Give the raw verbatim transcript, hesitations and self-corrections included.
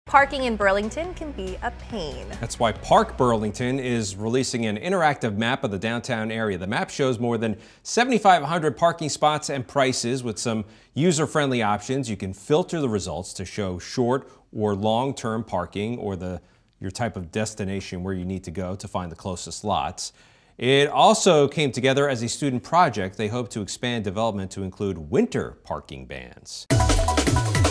Parking in Burlington can be a pain. That's why Park Burlington is releasing an interactive map of the downtown area. The map shows more than seven thousand five hundred parking spots and prices with some user-friendly options. You can filter the results to show short or long-term parking or the your type of destination where you need to go to find the closest lots. It also came together as a student project. They hope to expand development to include winter parking bans.